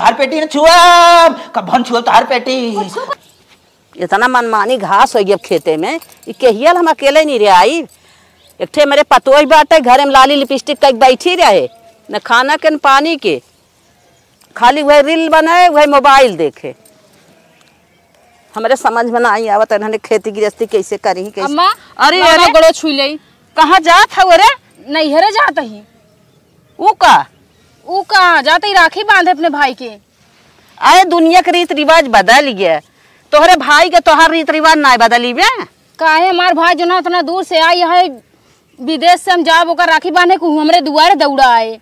तोहार पेटी न छुआ कभन छुआ तोहार पेटी। इतना मनमानी घास हो गई अब खेते में केहियल हम अकेले नहीं रह आई। एक ठे मेरे पतोही बाटे घरे में लाली लिपस्टिक तक बैठी रहे न खाना के न पानी के, खाली वह रील बनाए वह मोबाइल देखे। हमारे समझ में ना आई आवत इन्होंने खेती गृहस्थी कैसे करी कैसे। अम्मा अरे अरे गड़ो छुई ले कहाँ जात है अरे नहीं हरे जाता ही ऊ का जाता ही राखी बांधे अपने भाई के। अरे दुनिया के रीत रिवाज बदल गया, तोहरे भाई के तोहार रीत रिवाज ना बदली बे। काहे हमार भाई जो ना उतना दूर से आई है विदेश से, हम जाब ओकर राखी बांधे को हमरे दुआरे दौड़ा आए।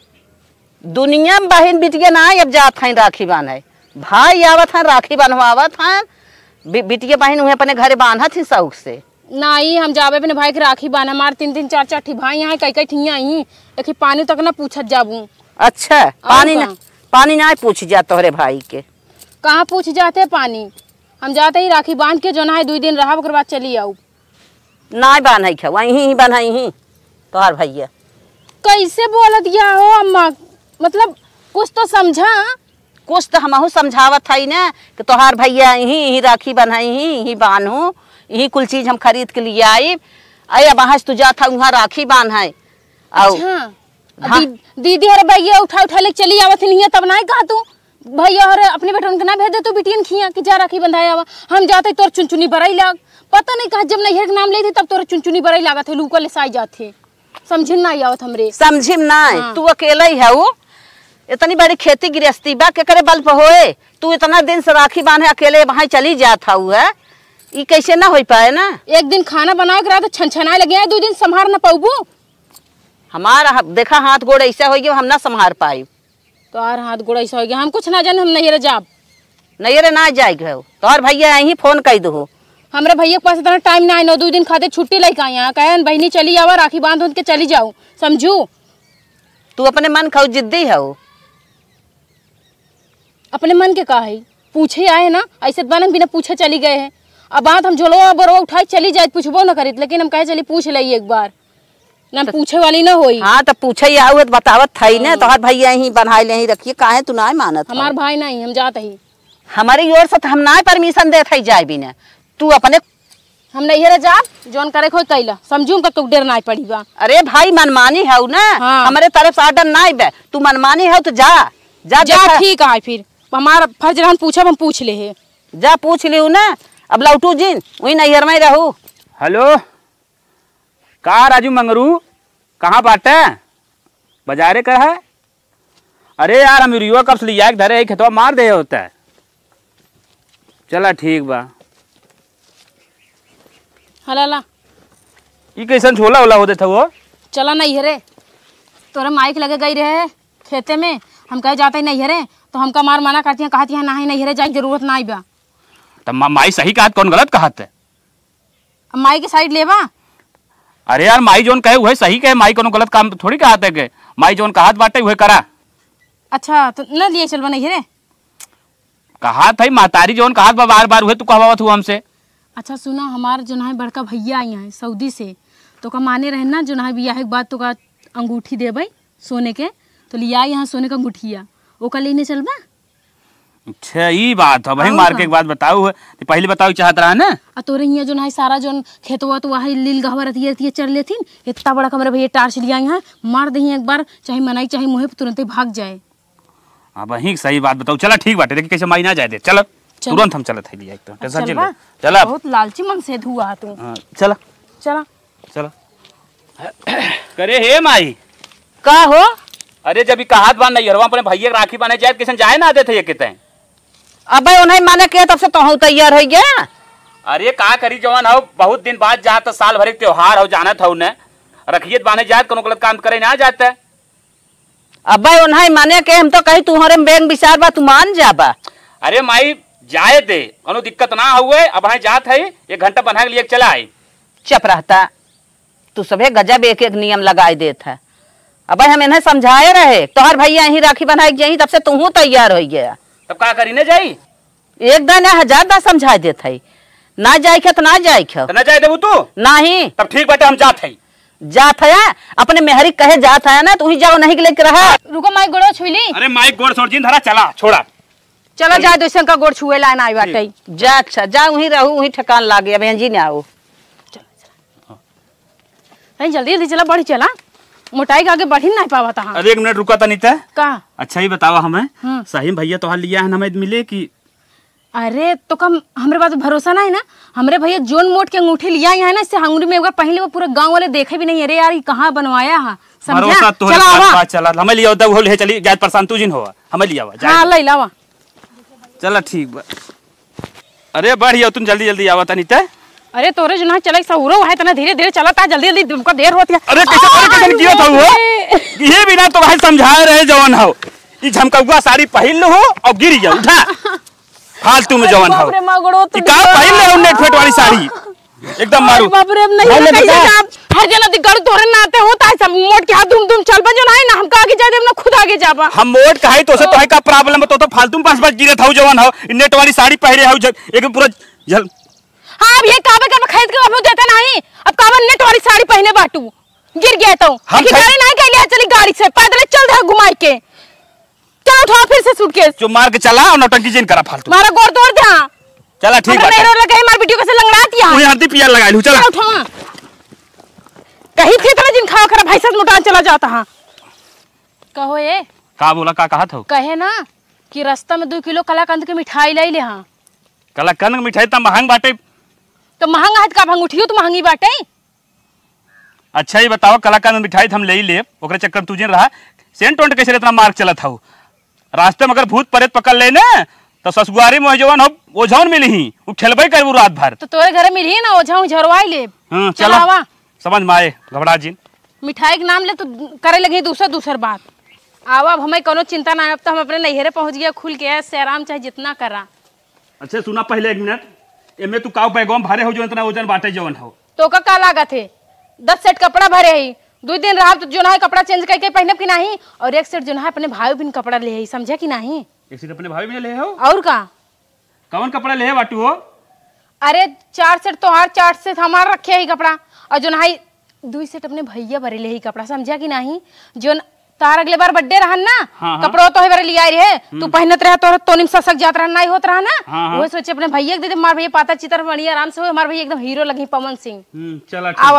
दुनिया में बहन बिटिया ना अब जात हैं राखी बांधे, भाई आवत हैं राखी बांधवावत हैं, बिटिया बहन उन्हें अपने घरे बांधत थी शौक से। नहीं हम जाबे अपने भाई के राखी बांधे, हमारे 3-3 4-4 ठी भाई यहाँ कई ठिया ही एक पानी तक ना पूछत जाबू। अच्छा पानी ना पूछ जा तोहरे भाई के? कहाँ पूछ जाते पानी, हम जाते ही राखी बांध के जो ना है 2 दिन रहा ओकर बाद चली आऊ। ना बांध खा वहीं ही बनाई ही तोहार भैया। कैसे बोल दिया हो अम्मा, मतलब कुछ तो समझा। कुछ तो हमहू समझावत है ना कि तोहार भैया यही राखी बनाई ही बांधू, यही कुल चीज हम खरीद के लिए आई। अरे अब तू जा था वहाँ राखी बांध है। अच्छा दीदी हरे भैया उठा ले चली आवत नहीं तब ना कहा तू भैया हरे अपने बेटन के ना भेज दे तू बिटियन खिया कि जा राखी बंधाया आवा। हम जाते तोर चुनचुनी बरई लाग, पता नहीं कहा जब नैहर के नाम ले थी तब तोर चुनचुनी बरई लागत है लूका ले साई जाते। समझिम ना आवत हमरे। समझिम ना तू अकेला ही है वो, इतनी बड़ी खेती गृहस्थी बा के करे बल पे होए, तू इतना दिन से राखी बांधे अकेले वहाँ चली जात हूँ है, ये कैसे ना हो पाए ना। एक दिन खाना बनाए के रहा तो छनछनाए लगे 2 दिन संभार ना पाऊबू। हमारा देखा हाथ गोड़ ऐसा हो गया हम ना संभार पाई। तो यार हाथ गोड़ ऐसा हो गया, हम कुछ ना जाने, हम नैहरे जाब। नैहरे ना जाएगा तोहर भैया यहीं फोन कर दो। हमारे भैया के पास इतना टाइम ना है, 2 दिन खाते छुट्टी लेके आए यहाँ कहे बहनी चली आवा राखी बांध के चली जाऊँ। समझू तू अपने मन खाओ जिद्दी है वो। अपने मन के का है पूछे आए ना, ऐसे बन बिना पूछे चली गए हैं। अब बात हम झोलो बरो उठाई चली जाए पूछबो ना करित, लेकिन हम कहे चली पूछ ली एक बार ना पूछे वाली ना होई। हाँ तो पूछे ही आओ बतावत थई ना तोहर भैया ही बनाए ले ही रखिए, काहे तू ना मानत? हमार भाई नहीं हम जात ही, हमारी ओर से हम ना परमिशन देत है जाए बिना, तू अपने हम नैहरे जाब जोन करे खोई कैला। समझू का तू डर ना पड़ी बा। अरे भाई मनमानी है ना। हाँ। हमारे तरफ से ऑर्डर ना बे, तू मनमानी है तो जा जा जा ठीक है फिर हमारा फर्ज हम पूछब हम पूछ ले है। जा पूछ लियो ना, अब लौटू जिन वही नैहर में रहू। हेलो कहाँ राजू मंगरू कहाँ बाटे? बाजारे का है? अरे यार हम युवा कब से लिया धरे खेतवा मार दे होता है। चला ठीक बा। हला ये कैसन छोला होला होते था वो? चला नैहरे तोरा माइक लगे गई रहे खेते में, हम कहे जाते ही नैहरे तो हमका मार मना करती हैं, कहती है ना ही नैहरे जाए जरूरत ना बा। तब माई सही कहा कौन गलत कहा थे? माई की साइड लेवा। अरे यार माई जोन कहे वह सही कहे, माई कोनो गलत काम थोड़ी कहा थे, माई जोन कहा बाटे वह करा। अच्छा तो न लिए चलवा नैहरे? कहा था महतारी जोन कहा बार बार हुए तू कहवा तू हमसे। अच्छा सुना हमार जो है बड़का भैया आई है सऊदी से, तो का माने रहे ना जो है बियाह के बाद तो का अंगूठी देबै सोने के, तो लिया यहाँ सोने का अंगूठिया ओका लेने चलबा। अच्छा ये बात है भाई, मार के बाद बताओ पहले बताओ चाहत रहा ना। तोरे यहाँ जो है सारा जो खेतवा तो वही लील गहवा रहती चल लेथिन, इतना बड़ा कमरा भैया टार्च लिया यहाँ मार दही एक बार, चाहे मनाई चाहे मुँह तुरंत भाग जाए। हाँ वही सही बात बताओ। चला ठीक बाटे, देखिए कैसे माई ना जाए दे। चलो तुरंत हम चलत है लिया एकदम टेंशन ले। चला बहुत लालची मन से हुआ तू। चला चला चला करे हे माई का हो? अरे जब कहात बान नहीं हरवा अपने भैया राखी बाने जाए किसन जाए ना आते थे ये कहते। अब उन्हें माने के तब से तो तैयार हो गया। अरे का करी जवान हो, बहुत दिन बाद जात साल भर त्योहार हो जाना था उन्हें रखियत बाने जात कोनो गलत काम करे ना जाता। अब उन्हें माने के हम तो कही तुम्हारे में बैंक विचार बा तू मान जाबा। अरे माई जाए दे कोनो दिक्कत ना हुए, अब है जात है 1 घंटा बना के लिए चला आई। चुप रहता तू सभे गजब एक एक नियम लगाए देता है। अब हम इन्हें समझाए रहे तोहर भैया यही राखी बनाई जाई तब से तू तैयार हो गया। तब का करी न जाई? एक दिन 1000 बार समझा देते है, ना जाए तो ना जाए ना जाए देबू तू? नहीं। तब ठीक बाटे हम जात है। जात है अपने मेहरी कहे जात है ना, तू ही जाओ नहीं लेके रहा। रुको माई गोड़ो छुईली। अरे माई गोड़ छोड़ जी धरा चला छोड़ा। चलो जा दोस्तन का गोड़ छुए लाइन आई बाटे। जा अच्छा जा वहीं रहू वहीं ठकान लागे बहन जी ने आओ। नहीं जल्दी जल्दी चला बढ़ी चला मोटाई के आगे बढ़ी नहीं पावा था। अरे 1 मिनट रुका था नीता का अच्छा ही बतावा हमें सही भैया तो लिया है हमें मिले कि अरे तो कम हमरे बात भरोसा नहीं ना। हमरे भैया जोन मोट के अंगूठी लिया है ना इससे अंगूठी में एक बार पहले वो पूरे गांव वाले देखे भी नहीं। अरे यार ये कहाँ बनवाया है समझा। चला हमें लिया होता वो ले चली जात परेशान तू जिन हो हमें लिया हां ले लावा। चला ठीक बा। अरे बढ़िया तुम जल्दी जल्दी आवा था नीता। अरे तोरे जो ना चले सहुरो है तना धीरे धीरे चलता जल्दी जल्दी तुमको देर होती है। अरे कैसे किया था वो ये बिना तो भाई समझाए रहे जवान हो ये झमकौआ साड़ी पहन लो हो और गिर गया उठा फालतू में जवान हो का पहन ले नेट फेट वाली साड़ी एकदम मारू बाप रे नहीं कैसे हर जना दिगड़ तोरे नाते होता है सब मोट के हाथ धूम धूम चल बजो नहीं ना हम का आगे जाए ना खुद आगे जाबा। हम मोट काहे तो से तो है का प्रॉब्लम तो फालतू में पास गिरत हो जवान हो नेट वाली साड़ी पहने हो एकदम पूरा जल। हां अब ये काबे का खरीद के हम देते नहीं अब काबे नेट वाली साड़ी पहने बाटू गिर गया तो हम गाड़ी नहीं के लिए चली गाड़ी से पैदल चल रहा घुमाई के चलो उठा फिर से सूटकेस जो मार के चला और नौटंकी जिन करा फालतू मारा गोड़ तोड़ दे। चला ठीक बात है लगे मार वीडियो कैसे लंगड़ाती है ओए हल्दी पिया लगा लू चला उठा कहीं थे तले जिन खाओ खरा भाई साहब लुटा चला जाता हां कहो ये का बोला का कहा था कहे ना कि रास्ता में 2 किलो कलाकंद के मिठाई ले ले। हां कलाकंद की मिठाई त महंग बाटे तो महंगा है का भंगुठियो तो महंगी बाटे। अच्छा ही बताओ कलाकंद मिठाई हम ले ही ले ओकरे चक्कर तुझे रहा सेंट टोंट कैसे इतना मार्क चला था रास्ते में अगर भूत प्रेत पकड़ ले ना तो ससुआरी में जवान हो ओझौन मिली ही वो खेलबे करबू रात भर तो तोरे घर मिली ना ओझौन झरवाई ले। हां चला समझ में आए घबरा जी मिठाई के नाम ले तो करे लगे दूसर बात आवा अब हमें कोनो चिंता ना अब तो हम अपने नैहरे पहुंच गया खुल के ऐसे आराम चाहे जितना करा। अच्छा सुना पहले 1 मिनट एमे तू काव पैगोम भरे हो जो इतना वजन बाटे जवन हो तो का लागत है 10 सेट कपड़ा भरे ही 2 दिन रहा तो जो ना कपड़ा चेंज करके पहनब की नहीं और 1 सेट जो ना अपने भाई बिन कपड़ा ले ही समझे कि नहीं। 1 सेट अपने भाई बिन ले हो और का कौन कपड़ा ले बाटू हो। अरे 4 सेट तो हर 4 सेट हमार रखे ही कपड़ा और जो ना 2 सेट अपने भैया भरे ले ही कपड़ा समझा कि नहीं। जो तार अगले बार बर्थडे रहन ना कपड़ो तो है लिया रहे तू पहनत रहे तो निम ससक जात रहा नहीं होत रहा ना वो सोचे अपने भैया दे दे मार भैया पाता चितर बढ़िया आराम से हो मार भैया एकदम हीरो लगी पवन सिंह। चला आवा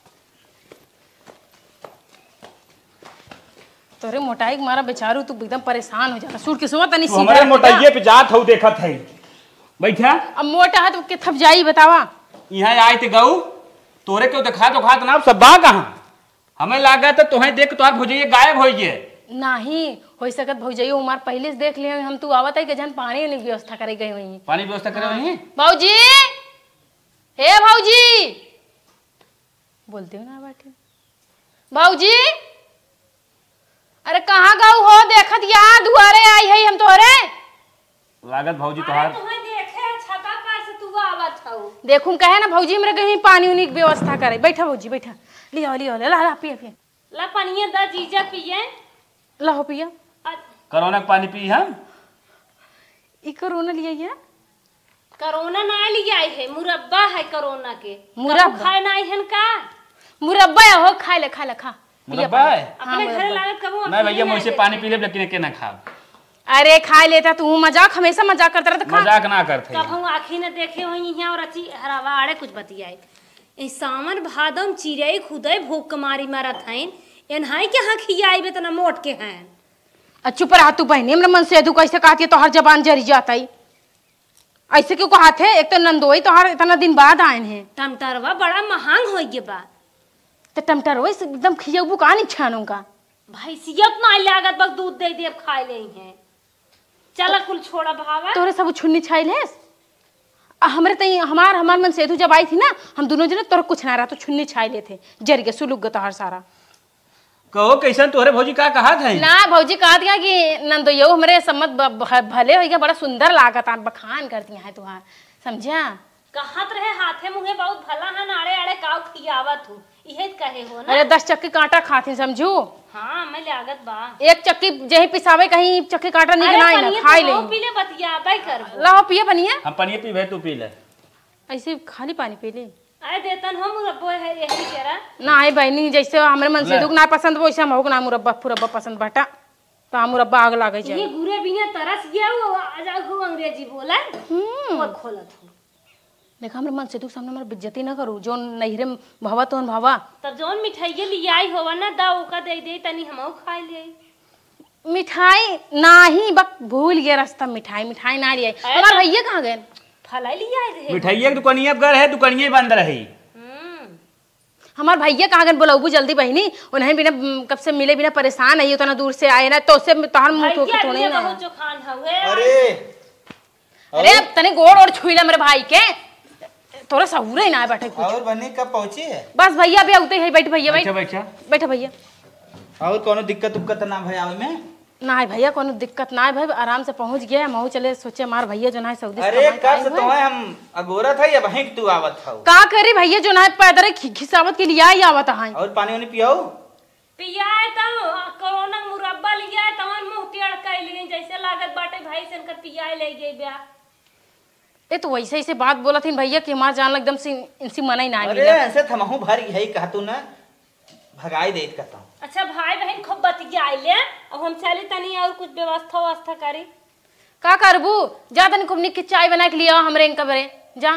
तोरे मोटाई मारा बेचारू तू एकदम परेशान हो जाता सूट के सोत नहीं सीधा हमारे मोटाइए पे जात हो देखत है बैठा अब मोटा है तो के थप जाई बतावा यहां आए थे गऊ तोरे क्यों दिखा तो खात ना सब बा कहां हमें लगा तो तुम्हें देख तो भौजैया गायब हो गए नहीं हो सकत भौजैया उमार पहले से देख ले हम तू आवत है कि जन पानी की व्यवस्था करे गई हुई पानी व्यवस्था करे हुई भौजी हे भौजी बोलते हो ना बाटे भौजी अरे कहाँ गऊ हो देखत यार दुआरे आई है हम तोरे लागत भौजी तोहार देखे छता पर से तू आवत हो देखूं कहे ना भौजी मेरे कहीं पानी उनी की व्यवस्था करे बैठा भौजी बैठा लियो लियो ला ला पिया पिया ला पानी दा जीजा पिए ला हो पिया कोरोना का पानी पी हम ई कोरोना लिया है कोरोना ना लिया है मुरब्बा है कोरोना के मुरब्बा खाए ना है का मुरब्बा हो खा ले खा मुरब्बा है अपने घर लागत कबो मैं भैया मुझसे पानी पी ले लेकिन के ना खा अरे खा लेता तू मजाक हमेशा मजाक करता रहता मजाक ना करते कब हम आँखी ने देखे हो यहाँ और अच्छी हरावा आड़े कुछ बतियाए सावन भादम चिड़ै खुदे भूख मारी मारत हैं एनहाई के हाँ खियाई बे तना मोट के हैं चुप रहा तू बहनी मेरा मन से कैसे कहती है तो हर जबान जरी जाता ही ऐसे क्यों कहते है एक तो नंदोई तो हर इतना दिन बाद आए हैं टमटरवा बड़ा महंग हो गए बा तो टमटरवा एकदम खियाबू का नहीं छानू का भैंसियत ना लागत बस दूध दे दे खाए ले हैं चला कुल छोड़ा भावा तोरे सब छुन्नी छाई ले हमरे तई हमार मन सेतु जब आई थी ना हम दोनों जने तोर कुछ ना रहा तो छुन्नी छाई लेते जर के सुलुक गता हर सारा कहो कैसन तोरे भौजी का कहा था ना भौजी कहा दिया कि नंदोयो हमरे सम्मत भले हो गया बड़ा सुंदर लागत आप बखान करती हैं तुहार समझा कहत रहे हाथे मुहे बहुत भला है नाड़े आड़े काव खियावत हूँ इहे कहे हो ना अरे 10 चक्की कांटा खाते समझू हाँ मैं लागत बा एक चक्की जही पिसावे कहीं चक्की कांटा निकनाई ना खाई ले पीले बतिया बाई कर लाओ पिए बनिए हम पानी पी भे तू पी ले ऐसे खाली पानी पी ले आए देतन हम मुरब्बा है यही करा ना है बहनी, जैसे हमरे मन से दुख ना पसंद वैसे हम ना मुरब्बा फुरब्बा पसंद बाटा, तो हम मुरब्बा आग लागे ये गुरे बिना तरस गया वो आजा को अंग्रेजी बोला और खोलत हो। देखा हमरे मन से दुख सामने हमारे बेइज्जती ना करू, जो नहिरे भावा तो भावा तब जोन मिठाई लियाई होवा ना दा ओका दे दे तनी हमहु खाई ले। मिठाई नाही बक भूल गया रास्ता, मिठाई ना लिया। हमार भैया कहाँ गए? फलाई लियाई रहे मिठाइया की दुकानिया घर है, दुकानिया बंद रही। हमार भैया कहाँ गए? बुलाऊ जल्दी बहनी, उन्हें बिना कब से मिले बिना परेशान है, उतना दूर से आए ना तो उससे तोहर मुंह तो थोड़ी ना। बहुत जो खान हवे अरे अब तने गोड़ और छुईला मेरे भाई के, तोरा सहूरे ना बैठे कुछ। और बनी कब पहुंची है? बस भैया भी आते हैं, बैठ भैया बैठ बैठा भैया। और कोनो दिक्कत उक्कत ना भई आवे में? ना है भैया कोनो दिक्कत ना है भाई, आराम से पहुंच गया। महू चले सोचे मार भैया जो ना है सऊदी। अरे कब से तुम्हें हम अगोरा था या वहीं तू आवत था? का करे भैया जो ना है पैदल खिसावत के लिए आई आवत है। और पानी वानी पियाओ? पियाए तो कोरोना मुरब्बा लिया तमन मुंह टेढ़ कर लिए जैसे लागत बाटे भाई से इनकर पियाए ले गई ब्याह। ए तो वैसे ऐसे बात बोला थी भैया कि हमार जान एकदम से इनसी मना ही ना। अरे ऐसे थमहू भर यही कहतू ना भगाई देत कहता हूं। अच्छा भाई बहन खूब बतिया आइले, अब हम चली तनी और कुछ व्यवस्था करी। का करबू? जा तनी खूब निक के चाय बना के लिया हमरे इनका बरे जा।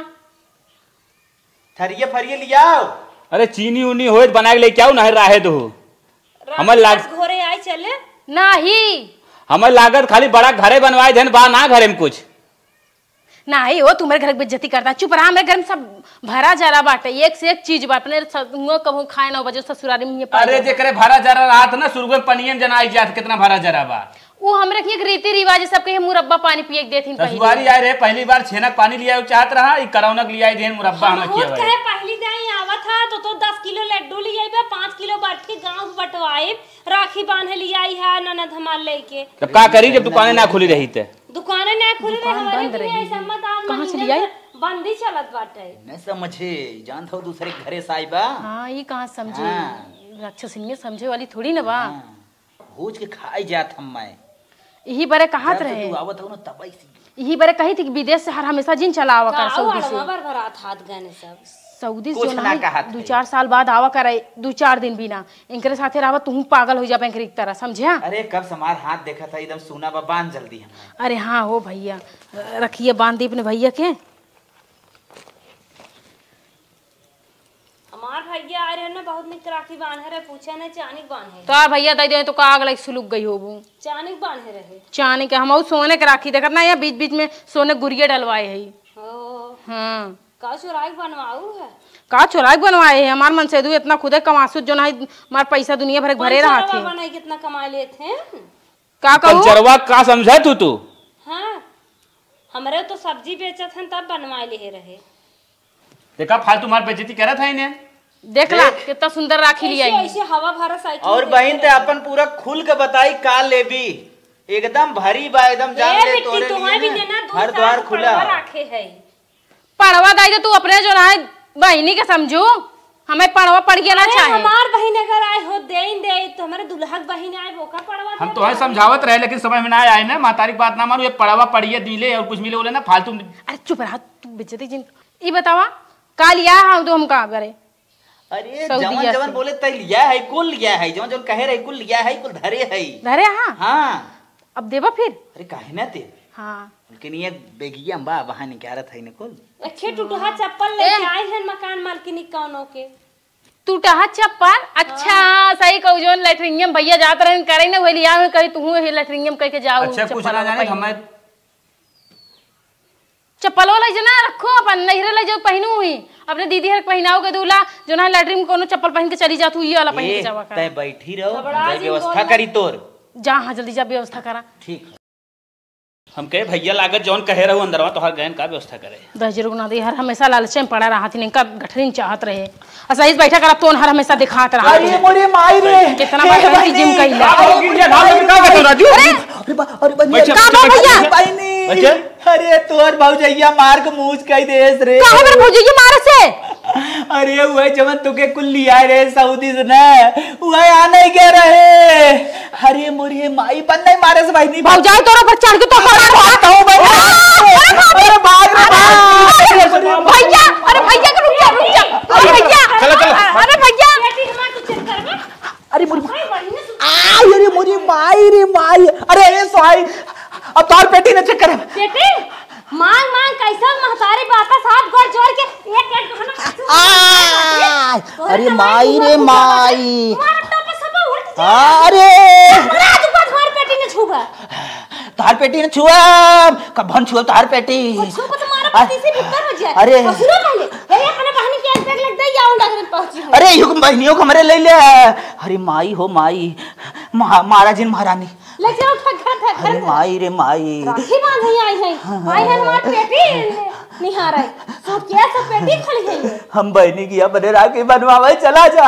थरिये फरिये लियाओ। अरे चीनी उनी होए बना के ले क्या ना राहे दो हमर लाग घोरे आई चले नहीं, हमर लागत खाली बड़ा घरे बनवाए देन बा ना घरे में कुछ नहीं हो। तुम्हारे घर की बेइज्जती करता, चुप रहा। मेरे घर में सब भरा जरा बाटे, एक से एक चीज बा। अपने कहूं खाए ना बजे ससुरारी में। अरे जे करे भरा जरा रात ना सुरगन पनियन जनाई जात कितना भरा जरा बा। वो हमरे के एक रीति रिवाज सब के मुरब्बा पानी पिए के देथिन। ससुरारी आए रहे पहली बार छेनक पानी लिया चाहत रहा, ई करौनक लिया देन मुरब्बा हम किया भाई। कहे पहली दाई आवा था तो 10 किलो लड्डू लियाई बे, 5 किलो बर्फी गांव बटवाए, राखी बांधे लियाई है ननद हमार लेके। तब का करी जब दुकानें ना खुली रही थे? दुकानें ना खुली रही हमारे लिए ऐसा मत आप कहां से लियाई? बंदी चलत बाटे। न समझे जान था दूसरे घरे से आई बा। हां ये कहां समझे? राक्षसिनिया समझे वाली थोड़ी ना बा। भूज के खाई जात हम मैं यही बारे कहत रहे। तू आवत हो ना तब ऐसी यही बारे कही थी कि विदेश से हर हमेशा जिन चलावा कर सऊदी से। भरभरात हाथ गने सब सऊदी से ना 2-4 साल बाद आवा करे, 2-4 दिन बिना इनके साथे रहवा तू पागल हो जाबे इनके तरह समझिया। अरे कब समार हाथ देखा था एकदम सोना बा, बांध जल्दी हम। अरे हाँ हो भैया, रखिए बांध दी अपने भैया के। हमार भैया आ रहे ना बहुत निक राखी बांधे रहे, पूछा ना चानिक बांधे तो भैया दे दे तो का आग लग सुलुक गई होबू। चानिक बांधे रहे चानी के हम सोने के राखी देखत ना, या बीच बीच में सोने गुड़िया डलवाए है। हाँ का चुराई बनवाऊ है? का चुराई बनवाए है? हमार मन से दू इतना खुदे कमासुत जो ना हमार पैसा दुनिया भर भरे रहा थे। बनाई कितना कमा लिए थे? का कहूं? पंचरवा का समझा तू? हां हमरे तो सब्जी बेचत हन तब बनवाए ले रहे। देखा फालतू मार बेइज्जती करत है इन्हें। देख ला कितना सुंदर राखी लिया है। ऐसे हवा भरा साइकिल। और बहन ते अपन पूरा खुल के बताई का लेबी, एकदम भरी बा एकदम जान ले तोरे लिए हर द्वार खुला रखे है। पढ़वा दाई तू अपने जो ना बहनी के समझू, हमें पढ़वा पड़ गया ना चाहिए। हमार बहन अगर आए हो देन दे तो हमारे दुल्हा बहन आए वो का पढ़वा। हम तो है समझावत रहे लेकिन समझ में ना आए ना, मातारी बात ना मानो, ये पढ़वा पढ़िए मिले और कुछ मिले बोले ना फालतू। अरे चुप रहा तू बेइज्जती जिन। ये बतावा का लिया है तो हम का करे? अरे जवन जवन बोले तय लिया है, कुल लिया है, जवन जवन कहे रहे कुल लिया है, कुल धरे है। धरे हां हाँ अब देवा फिर। अरे काहे ना ते हाँ लेकिन ये बेगिया बा वहां निकारत है निकुल। अच्छे टूटहा चप्पल लेके आए हैं मकान मालकिनी कौनो के। टूटहा चप्पल? अच्छा सही कहू जो लैट्रिनियम भैया जात रहे करे ना वही लिया कहीं तू लैट्रिनियम कह के जाओ। अच्छा कुछ ना जाने हमें चप्पल वाला जना रखो अपन नहरे ले जाओ पहनू हुई अपने दीदी हर पहनाओ के दूल्हा जो ना लैट्रिन में कोनो चप्पल पहन के चली जातू ये वाला पहन के जावा कर। तय बैठी रहो व्यवस्था करी तोर। जा हां जल्दी जा व्यवस्था करा। ठीक हम कहे भैया लागत जौन कहे रहो अंदरवा तो हर गहन का व्यवस्था करे। 10 रुपया दे हर हमेशा लालच में पड़ा रहा थी इनका गठरीन चाहत रहे। अच्छा इस बैठा करा तोन हर हमेशा दिखात रहा। अरे मोरे माई रे कितना बड़ा जिम कइला। राजू अरे भैया बहनी अरे तोर भौजैया मार के मूछ कई देस रे। काहे पर भौजैया मारे से? अरे वो जवन तुके कुल लिया रे सऊदी से ना वो आने के रहे। अरे मोरे माई बन नहीं मारे से भाई नहीं भौजाई तोरा पर चढ़ के तो मारता हूं अरे भाग रे भाग भैया। अरे भैया के रुक जा पेटी न चक्कर बेटी मांग मांग कैसा महतारी बाता साथ गोड़ जोड़ के एक एक कहना अरे माई रे माई मारा टोपे सब उड़ अरे पूरा दुकान तुम्हारी पेटी ने छुआ तार पेटी न छुआ कभन छुआ तार पेटी छुआ तो तुम्हारा पति से भीतर हो जाए अरे सुनो पहले ये अपने बहनी के एक पैक लग दे जाऊं डॉक्टर पहुंची अरे युग बहनियों को हमारे ले ले अरे माई हो माई महाराजिन महारानी ले जाओ घर अरे माई रे माई राखी बांधई आई है हमार पेटी निहार है तो क्या सब पेटी खुल गई हम बहनी की अपने राखी बनवावे चला जा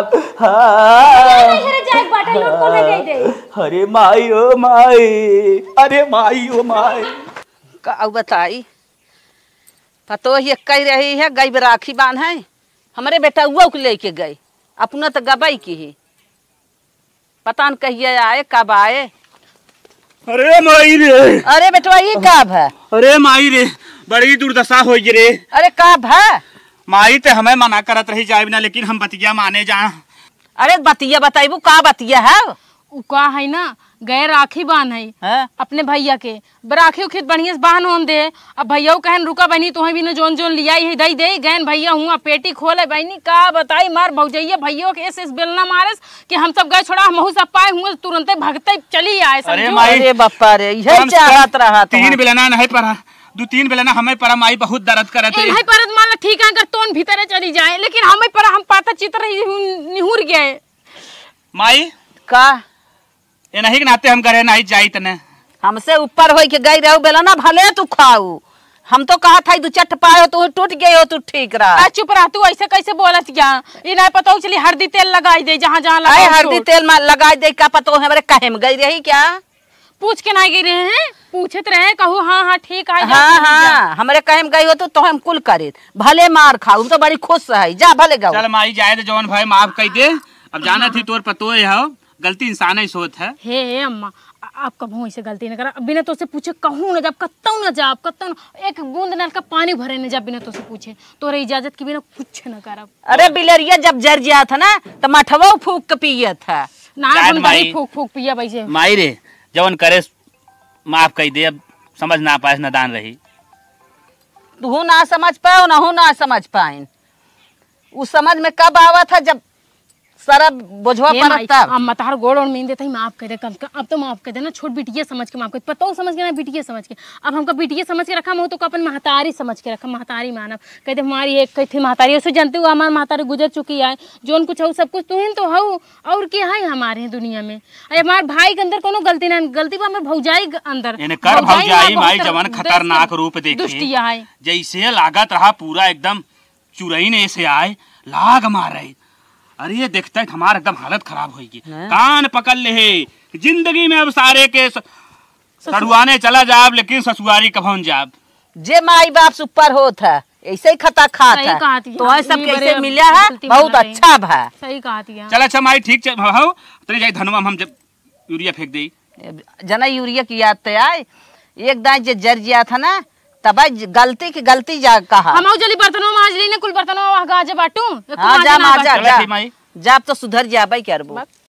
नहीं जाए बाटा लोट को ले गई दे अरे माई ओ माई अरे माई ओ माई का बताई पतो ये कह रही है गई राखी बांध है हमारे बेटा हुआ को लेके गए अपना तो गबाई की ही पता न कहिए आए कब आए। अरे माई रे अरे बेटवा ये कब है? अरे माई रे बड़ी दुर्दशा हो रे। अरे कब है? माई ते हमें मना करत रही जाए बिना लेकिन हम बतिया माने जा। अरे बतिया बताइबू का बतिया है? उ का है ना गए राखी बांध है अपने भैया के राखी उखित बढ़िया से बांध होन दे। अब भैया कहन रुका बहनी तुम्हें भी न जोन जोन लिया है दई दे गैन भैया हुआ पेटी खोले बहनी का बताई मार भौजैया भैया के ऐसे बेलना मारस कि हम सब गए छोड़ा हम सब पाए हुए तुरंत भगते चली आए। अरे बापा रे यही चाहत रहा 3 बेलना नहीं पड़ा 2-3 बेलना हमें पड़ा माई बहुत दर्द करत है। नहीं परत मान ठीक है कर तोन भीतर चली जाए लेकिन हमें पर हम पाता चित्र निहुर गए। माई का ये नहीं नाते हम करे नहीं जाई तने हमसे ऊपर होई के गई रहो बेला ना भले तू खाऊ हम तो कहा था 2 चट पाए हो तू टूट गए हो तू ठीक रहा। चुप रह तू ऐसे कैसे बोलत क्या ये नहीं पता चली हल्दी तेल लगाई दे जहाँ जहाँ लगाई हल्दी तेल में लगाई दे का पता हमारे कहे में गई रही क्या पूछ के नहीं गई रहे हैं पूछत रहे कहू हाँ हाँ ठीक है। हाँ हमारे कहे में गई हो तो हम कुल करे भले मार खाऊ तो बड़ी खुश है जा भले गाओ चल माई जाए तो जौन भाई माफ कर दे। अब जाना थी तोर पतो है गलती इंसान ही सोच है। हे अम्मा आप कभी ऐसे गलती न करा बिना तो से पूछे कहूँ न जब कत्तौ न जा कत्तौ एक बूंद नल का पानी भरे न जब बिना तो से पूछे तोरे इजाजत के बिना कुछ न करा। अरे बिलरिया जब जर गया था ना तो मठवा फूक के पिया था ना हम फूक फूक पिया वैसे माई रे जवन करे माफ कर दे। अब समझ ना पाए नादान रही तू ना समझ पाओ ना हो ना समझ पाए उस समझ में कब आवा था जब सारा बोझवा पड़ता। अम्मा तार गोड़ और मीन देता ही माफ कर दे कम अब तो माफ कर देना छोट बिटिया समझ के माफ कर पता हो समझ के ना बिटिया समझ के अब हमको बिटिया समझ के रखा हो तो अपन महतारी समझ के रखा महतारी मानव कहते हमारी एक कही थी महतारी उसे जानते हो हमारी महतारी गुजर चुकी है जोन कुछ हो सब कुछ तू ही तो हो और क्या है हमारे दुनिया में। अरे हमारे भाई के अंदर कोनो गलती ना गलती बा हमारे भौजाई अंदर कर भौजाई माई जवन खतरनाक रूप देखे दुष्टिया है जैसे लागत रहा पूरा एकदम चुरई ने ऐसे आए लाग मार रही। अरे ये देखता है हमारा एकदम हालत खराब होगी कान पकड़ ले जिंदगी में अब सारे के सड़ुआने चला जाब लेकिन ससुरारी कभन जाब जे माई बाप से ऊपर होत है ऐसे ही खता खात है तो सब कैसे मिला है बहुत अच्छा भा सही कहती है। चल अच्छा माई ठीक हो तेरे जाई धनवा हम जब यूरिया फेंक दे जना यूरिया की याद ते आए एक दाई जे जर गया था ना तब गलती की गलती जा कहा हम जल्दी बर्तनों में आज लेने कुल बर्तनों में गाजे बाटू हाँ जा जा तो सुधर जा भाई क्या